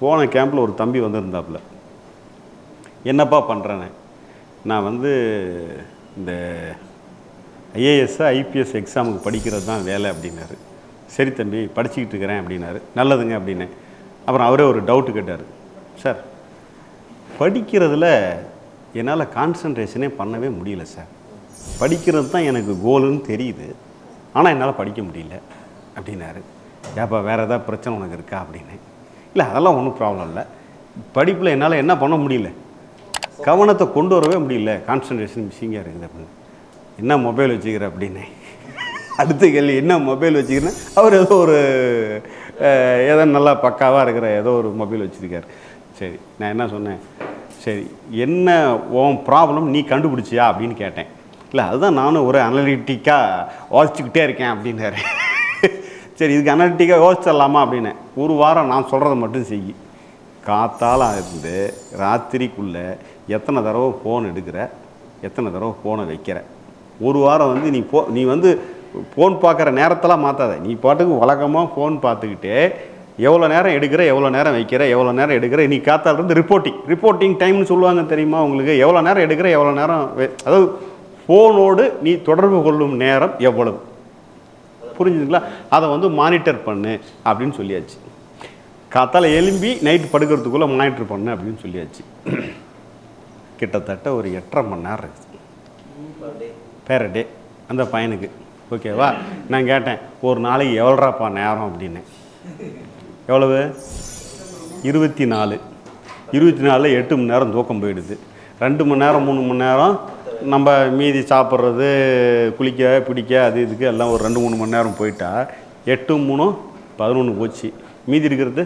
போன கேம்பில் ஒரு தம்பி வந்திருந்தாப்புல. என்னப்பா பண்ணுறேன்னு, நான் வந்து இந்த ஐஏஎஸ் ஐபிஎஸ் எக்ஸாமுக்கு படிக்கிறது தான் வேலை அப்படின்னாரு. சரி தம்பி படிச்சுக்கிட்டு இருக்கிறேன் அப்படின்னாரு. நல்லதுங்க அப்படின்னேன். அப்புறம் அவரே ஒரு டவுட்டு கேட்டார். சார் படிக்கிறதுல என்னால் கான்சன்ட்ரேஷனே பண்ணவே முடியல சார். படிக்கிறது தான் எனக்கு கோலுன்னு தெரியுது, ஆனால் என்னால் படிக்க முடியல அப்படின்னாரு. ஏப்பா வேறு ஏதாவது பிரச்சனை உனக்கு இருக்கா அப்படின்னு. இல்லை அதெல்லாம் ஒன்றும் ப்ராப்ளம் இல்லை, படிப்பில் என்னால் என்ன பண்ண முடியல, கவனத்தை கொண்டு வரவே முடியல, கான்சன்ட்ரேஷன் மிஸ்ஸிங்காக இருக்குது அப்படின்னு. என்ன மொபைல் வச்சுக்கிற அப்படின்னு. அடுத்த கேள்வி என்ன மொபைல் வச்சுக்கிறேன். அவர் ஏதோ ஒரு ஏதோ நல்லா பக்காவாக இருக்கிற ஏதோ ஒரு மொபைல் வச்சுருக்கார். சரி நான் என்ன சொன்னேன், சரி என்ன உன் ப்ராப்ளம் நீ கண்டுபிடிச்சியா அப்படின்னு கேட்டேன். இல்லை அதுதான் நானும் ஒரு அனலிட்டிக்காக யோசிச்சுக்கிட்டே இருக்கேன் அப்படின்னாரு. சரி இதுக்கு அனலிட்டிக்காக யோசிச்சிடலாமா அப்படின்னேன். ஒரு வாரம் நான் சொல்கிறத மட்டும் செய். காத்தால் இருந்து ராத்திரிக்குள்ளே எத்தனை தடவை ஃபோன் எடுக்கிற, எத்தனை தடவை ஃபோனை வைக்கிற, ஒரு வாரம் வந்து நீ வந்து ஃபோன் பார்க்குற நேரத்தெல்லாம் மாற்றாத. நீ பாட்டுக்கு வழக்கமாக ஃபோன் பார்த்துக்கிட்டே எவ்வளோ நேரம் எடுக்கிற, எவ்வளோ நேரம் வைக்கிற, எவ்வளோ நேரம் எடுக்கிற, நீ காத்தால் இருந்து ரிப்போர்ட்டிங் டைம்னு சொல்லுவாங்க தெரியுமா உங்களுக்கு. எவ்வளோ நேரம் எடுக்கிற, எவ்வளோ நேரம் அதாவது ஃபோனோடு நீ தொடர்பு கொள்ளும் நேரம் எவ்வளவு, புரிஞ்சுதுங்களா? அதை வந்து மானிட்டர் பண்ணு அப்படின்னு சொல்லியாச்சு. காத்தால் எலும்பி நைட்டு படுக்கிறதுக்குள்ளே மானிட்டர் பண்ணு அப்படின்னு சொல்லியாச்சு. கிட்டத்தட்ட ஒரு 8.5 மணி நேரம் இருக்குது பேர் டே அந்த பையனுக்கு. ஓகேவா? நான் கேட்டேன் ஒரு நாளைக்கு எவ்வளோப்பா நேரம் அப்படின்னேன். எவ்வளவு? 24. 24 8 மணி நேரம் தூக்கம் போயிடுது. 2 மணி நேரம் 3 மணி நேரம் நம்ம மீதி சாப்பிட்றது, குளிக்க பிடிக்க அது இதுக்கு எல்லாம் ஒரு 2-3 மணி நேரம் போயிட்டா 8 3 11 போச்சு. மீதி இருக்கிறது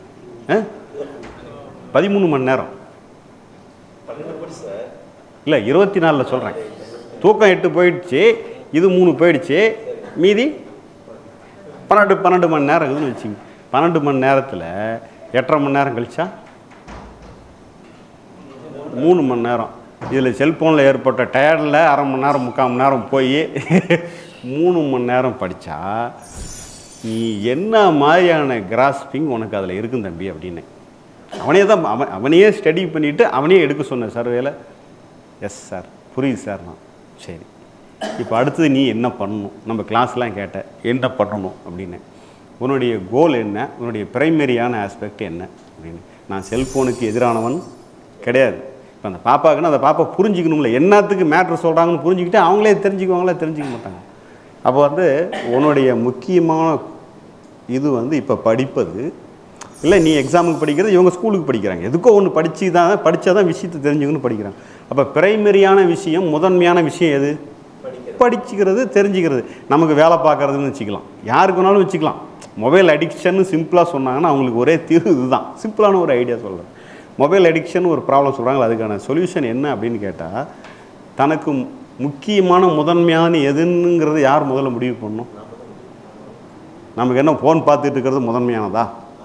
13 மணி நேரம். இல்லை 24 சொல்கிறேன். தூக்கம் 8 போயிடுச்சு, இது 3 போயிடுச்சு, மீதி 12 மணி நேரம் இருக்குதுன்னு வச்சுங்க. 12 மணி நேரத்தில் 8.5 மணி நேரம் கழிச்சா 3 மணி நேரம். இதில் செல்ஃபோனில் ஏற்பட்ட டயர்டில் 1/2 மணி நேரம் 3/4 மணி நேரம் போய் 3 மணி நேரம் படித்தா நீ என்ன மாதிரியான கிராஸ்பிங் உனக்கு அதில் இருக்கும் தம்பி அப்படின்னு. அவனையே ஸ்டடி பண்ணிவிட்டு அவனையே எடுக்க சொன்னேன் சார் வேலை. எஸ் சார் புரியுது சார். நான் சரி இப்போ அடுத்தது நீ என்ன பண்ணணும், நம்ம கிளாஸ்லாம் கேட்டேன் என்ன பண்ணணும் அப்படின்னு. உன்னுடைய கோல் என்ன, உன்னுடைய பிரைமரியான ஆஸ்பெக்ட் என்ன அப்படின்னு. நான் செல்ஃபோனுக்கு எதிரானவன் கிடையாது. இப்போ அந்த பாப்பாக்குன்னா அந்த பாப்பா புரிஞ்சிக்கணும்ல, என்னத்துக்கு மேட்ரு சொல்கிறாங்கன்னு புரிஞ்சுக்கிட்டு அவங்களே தெரிஞ்சுக்குவாங்களே, தெரிஞ்சிக்க மாட்டாங்க. அப்போ வந்து உன்னுடைய முக்கியமான இது வந்து இப்போ படிப்பது இல்லை, நீ எக்ஸாமுக்கு படிக்கிறது, இவங்க ஸ்கூலுக்கு படிக்கிறாங்க, எதுக்கோ ஒன்று படித்தா தான் விஷயத்தை தெரிஞ்சுக்கணும்னு படிக்கிறாங்க. அப்போ பிரைமரியான விஷயம், முதன்மையான விஷயம் எது? படிச்சுக்கிறது, தெரிஞ்சுக்கிறது. நமக்கு வேலை பார்க்குறதுன்னு வச்சுக்கலாம், யாருக்கு வேணாலும் வச்சுக்கலாம். மொபைல் அடிக்ஷன் சிம்பிளாக சொன்னாங்கன்னா அவங்களுக்கு ஒரே தீர்வு இதுதான். சிம்பிளான ஒரு ஐடியா சொல்கிறேன். மொபைல் அடிக்ஷன் ஒரு ப்ராப்ளம் சொல்கிறாங்களா, அதுக்கான சொல்யூஷன் என்ன அப்படின்னு கேட்டால், தனக்கு முக்கியமான முதன்மையான எதுங்கிறது யார் முதல்ல முடிவு பண்ணணும்? நமக்கு என்ன ஃபோன் பார்த்துட்டு இருக்கிறது முதன்மையானதா?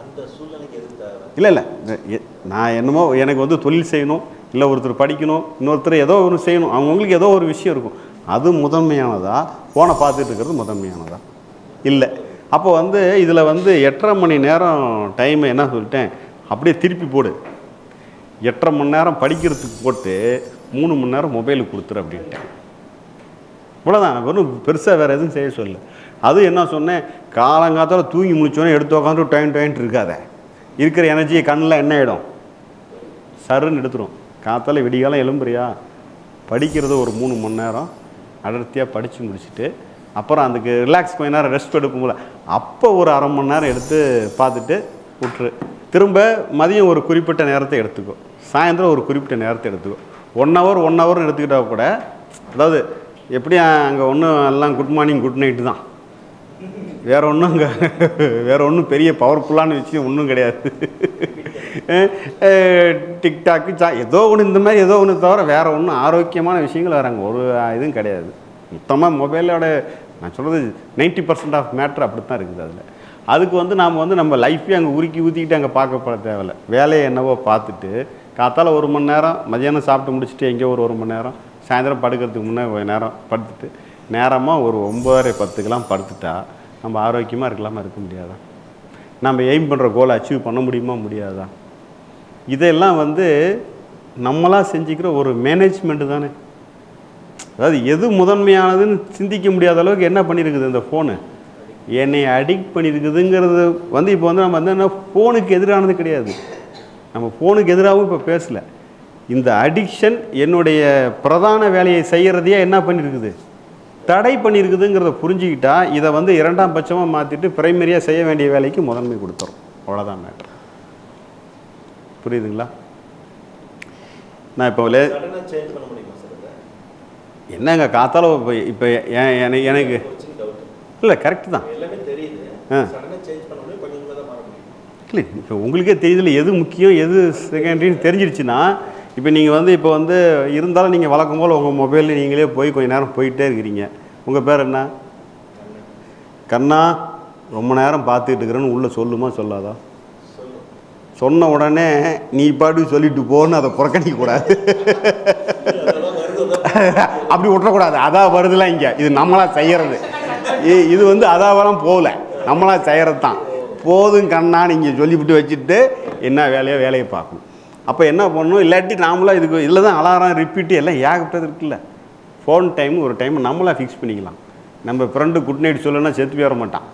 இல்லை நான் என்னமோ எனக்கு வந்து தொழில் செய்யணும், இல்லை ஒருத்தர் படிக்கணும், இன்னொருத்தர் ஏதோ ஒன்று செய்யணும், அவங்களுக்கு ஏதோ ஒரு விஷயம் இருக்கும், அது முதன்மையானதா? ஃபோனை பார்த்துட்டு இருக்கிறது முதன்மையானதா? இல்லை. அப்போ வந்து இதில் வந்து 8.5 மணி நேரம் டைமை என்ன சொல்லிட்டேன், அப்படியே திருப்பி போடு. 8.5 மணி நேரம் படிக்கிறதுக்கு போட்டு 3 மணி நேரம் மொபைலுக்கு கொடுத்துரு அப்படின்ட்டேன். இவ்வளோதான், ஒன்றும் பெருசாக வேறு எதுவும் செய்ய சொல்லு. அது என்ன சொன்னேன், காலங்காத்தால் தூங்கி முடிச்சோன்னே எடுத்து உட்காந்து டைம் இருக்காத, இருக்கிற எனர்ஜியை கண்ணில் என்ன ஆகிடும், சருன்னு எடுத்துரும். காத்தால் விடிகாலம் எழும்புறியா, படிக்கிறது ஒரு 3 மணி நேரம் அடர்த்தியாக படித்து முடிச்சுட்டு அப்புறம் அதுக்கு ரிலாக்ஸ் கொஞ்ச நேரம் ரெஸ்ட் எடுக்கும்போது அப்போ ஒரு 1/2 மணி நேரம் எடுத்து பார்த்துட்டு விட்டுரு. திரும்ப மதியம் ஒரு குறிப்பிட்ட நேரத்தை எடுத்துக்கோ, சாயந்தரம் ஒரு குறிப்பிட்ட நேரத்தை எடுத்துக்கோ. 1 ஹவர் எடுத்துக்கிட்டால் கூட, அதாவது எப்படியும் அங்கே ஒன்றும் எல்லாம் குட் மார்னிங் குட் நைட்டு தான், வேறு ஒன்றும் அங்கே வேறு ஒன்றும் பெரிய பவர்ஃபுல்லான விஷயம் ஒன்றும் கிடையாது. டிக்டாக்கு ஏதோ ஒன்று இந்த மாதிரி ஏதோ ஒன்று தவிர வேறு ஒன்றும் ஆரோக்கியமான விஷயங்கள் வேறு அங்கே ஒரு இதுவும் கிடையாது. மொத்தமாக மொபைலோட நான் சொல்கிறது 90% ஆஃப் மேட்ரு அப்படி தான் இருக்குது. அதில் அதுக்கு வந்து நாம் வந்து நம்ம லைஃப்பே அங்கே ஊற்றிக்கிட்டு அங்கே பார்க்கப்பட தேவையில்லை. வேலையை என்னவோ பார்த்துட்டு காத்தால் 1 மணி நேரம், மதியானம் சாப்பிட்டு முடிச்சுட்டு எங்கேயோ ஒரு 1 மணி நேரம், சாயந்தரம் படுக்கிறதுக்கு முன்னே கொஞ்சம் நேரம் படுத்துட்டு நேரமாக ஒரு 9:30 10க்கெலாம் படுத்துட்டா நம்ம ஆரோக்கியமாக இருக்கலாமா, இருக்க முடியாதா? நம்ம எய்ம் பண்ணுற கோலை அச்சீவ் பண்ண முடியுமா முடியாதா? இதெல்லாம் வந்து நம்மளாக செஞ்சுக்கிற ஒரு மேனேஜ்மெண்ட்டு தானே. அதாவது எது முதன்மையானதுன்னு சிந்திக்க முடியாத அளவுக்கு என்ன பண்ணியிருக்குது இந்த ஃபோனு, என்னை அடிக்ட் பண்ணியிருக்குதுங்கிறது வந்து இப்போ வந்து நம்ம வந்து என்ன ஃபோனுக்கு எதிரானது கிடையாது, நம்ம ஃபோனுக்கு எதிராகவும் இப்போ பேசலை. இந்த அடிக்ஷன் என்னுடைய பிரதான வேலையை செய்கிறதையே என்ன பண்ணியிருக்குது, தடை பண்ணியிருக்குதுங்கிறத புரிஞ்சுக்கிட்டா இதை வந்து இரண்டாம் பட்சமாக மாற்றிட்டு பிரைமரியாக செய்ய வேண்டிய வேலைக்கு முதன்மை கொடுத்துரும். அவ்வளோதான் மேட்ரு. புரியுதுங்களா? நான் இப்போ என்னங்க காத்தால இப்போ எனக்கு இல்லை கரெக்டு தான். இல்லை இப்போ உங்களுக்கே தெரியுதுல எது முக்கியம் எது செகண்டரின்னு தெரிஞ்சிருச்சுன்னா, இப்போ நீங்கள் வந்து இப்போ வந்து இருந்தாலும் நீங்கள் வழக்கம் போல் உங்கள் மொபைலில் நீங்களே போய் கொஞ்சம் நேரம் போயிட்டே இருக்கிறீங்க. உங்கள் பேர் என்ன? கண்ணா. ரொம்ப நேரம் பார்த்துக்கிட்டு இருக்கிறேன்னு உள்ளே சொல்லுமா சொல்லாதா? சொன்ன உடனே நீ பாட்டு சொல்லிட்டு போன்னு அதை புறக்கணிக்கக்கூடாது, அப்படி விட்டுறக்கூடாது. அதான் வருதுலாம் இங்கே, இது நம்மளாக செய்கிறது. இது வந்து அதாவெல்லாம் போகல, நம்மளாக செய்கிறது தான். போதும் கண்ணா நீங்கள் சொல்லிவிட்டு வச்சுட்டு என்ன வேலையோ வேலையை பார்க்கணும். அப்போ என்ன பண்ணணும், இல்லாட்டி நாமளாக இதுக்கு இதில் தான் அலாரம் ரிப்பீட்டு எல்லாம் ஏகப்பட்டது இருக்குல்ல. ஃபோன் டைம் ஒரு டைம் நம்மளாக ஃபிக்ஸ் பண்ணிக்கலாம். நம்ம ஃப்ரெண்டு குட் நைட் சொல்லணும்னா செத்து போயிட மாட்டான்,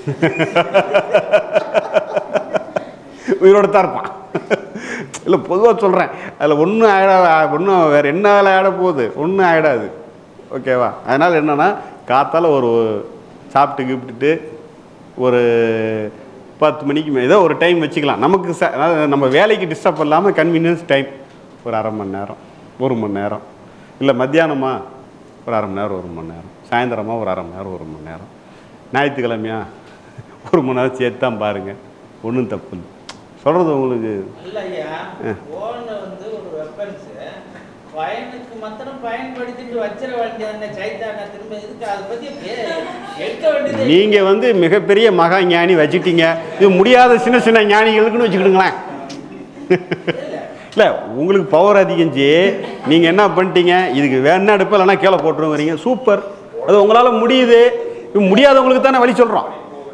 உயிரோடு தான் இருப்பான். இல்லை பொதுவாக சொல்கிறேன், அதில் ஒன்றும் ஒன்றும் வேறு என்ன வேலை ஆட போகுது, ஒன்றும் ஆகிடாது. ஓகேவா? அதனால் என்னென்னா காத்தால் ஒரு சாப்பிட்டு கிப்பிட்டு ஒரு 10 மணிக்கு ஏதோ ஒரு டைம் வச்சுக்கலாம் நமக்கு. அதாவது நம்ம வேலைக்கு டிஸ்டர்ப் இல்லாமல் கன்வீனியன்ஸ் டைம் ஒரு அரை மணி நேரம் 1 மணி நேரம், இல்லை மத்தியானமா ஒரு அரை மணி நேரம் 1 மணி நேரம், சாயந்தரமாக ஒரு அரை மணி நேரம் 1 மணி நேரம், ஞாயிற்றுக்கிழமையா 1 மணி நேரம் சேர்த்து தான் பாருங்கள், ஒன்றும் தப்பு இல்லை. சொல்கிறது உங்களுக்கு நீங்கள் வந்து மிகப்பெரிய மகா ஞானி வச்சுட்டீங்க, இது முடியாத சின்ன சின்ன ஞானிகளுக்குன்னு வச்சுக்கிடுங்களேன். இல்லை உங்களுக்கு பவர் அதிகஞ்சி நீங்கள் என்ன பண்ணிட்டீங்க, இதுக்கு வேணா அடுப்பு இல்லைன்னா கீழே போட்டுருவீங்க. சூப்பர், அது உங்களால் முடியுது. முடியாதவங்களுக்கு தானே வழி சொல்கிறோம்.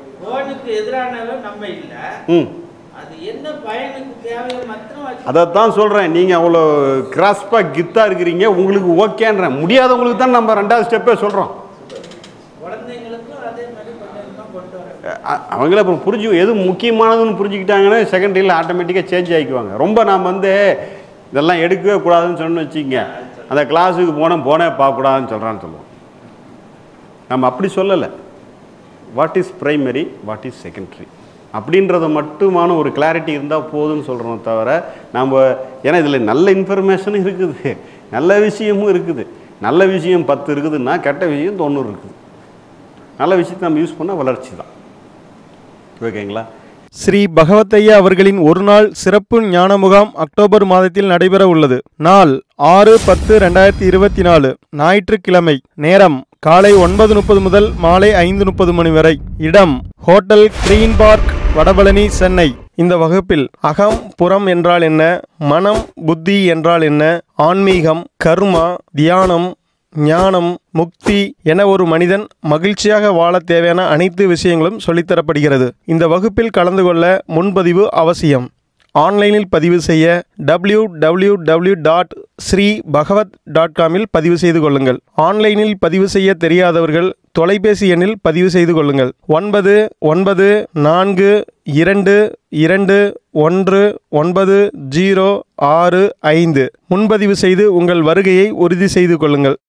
அதைத்தான் சொல்கிறேன், நீங்கள் அவ்வளோ கிராஸ்பாக கித்தாக இருக்கிறீங்க, உங்களுக்கு ஓகேன்றேன். முடியாதவங்களுக்கு தான் நம்ம 2வது ஸ்டெப்பே சொல்கிறோம். அவங்களே அப்புறம் எது முக்கியமானதுன்னு புரிஞ்சுக்கிட்டாங்கன்னா செகண்டரியில் ஆட்டோமேட்டிக்காக சேஞ்ச் ஆகிக்குவாங்க. ரொம்ப நாம் வந்து இதெல்லாம் எடுக்கவே கூடாதுன்னு சொன்னு வச்சுக்கோங்க, அந்த கிளாஸுக்கு போனே பார்க்கக்கூடாதுன்னு சொல்கிறான்னு சொல்லுவோம். நம்ம அப்படி சொல்லலை. What is primary, what is secondary அப்படின்றத மட்டுமான ஒரு கிளாரிட்டி இருந்தால் போதும்னு சொல்கிறோம் தவிர நம்ம, ஏன்னா இதில் நல்ல இன்ஃபர்மேஷனும் இருக்குது, நல்ல விஷயமும் இருக்குது. நல்ல விஷயம் 10 இருக்குதுன்னா கெட்ட விஷயம் 90 இருக்குது. நல்ல விஷயத்தை நம்ம யூஸ் பண்ணால் வளர்ச்சி தான். ஓகேங்களா? ஸ்ரீ பகவத்தையா அவர்களின் ஒரு நாள் சிறப்பு ஞான முகாம் அக்டோபர் மாதத்தில் நடைபெற உள்ளது. நாள் 6/10/2024 ஞாயிற்றுக்கிழமை. நேரம் காலை 9:30 முதல் மாலை 5:30 மணி வரை. இடம் hotel green park, Vadapalani, Chennai. இந்த வகுப்பில் அகம் புறம் என்றால் என்ன, மனம் புத்தி என்றால் என்ன, ஆன்மீகம், கர்மா, தியானம், ஞானம், முக்தி என ஒரு மனிதன் மகிழ்ச்சியாக வாழ தேவையான அனைத்து விஷயங்களும் சொல்லித்தரப்படுகிறது. இந்த வகுப்பில் கலந்து கொள்ள முன்பதிவு அவசியம். ஆன்லைனில் பதிவு செய்ய www.sribhagavat.com பதிவு செய்து கொள்ளுங்கள். ஆன்லைனில் பதிவு செய்ய தெரியாதவர்கள் தொலைபேசி எண்ணில் பதிவு செய்து கொள்ளுங்கள். 9992219065 முன்பதிவு செய்து உங்கள் வருகையை உறுதி செய்து கொள்ளுங்கள்.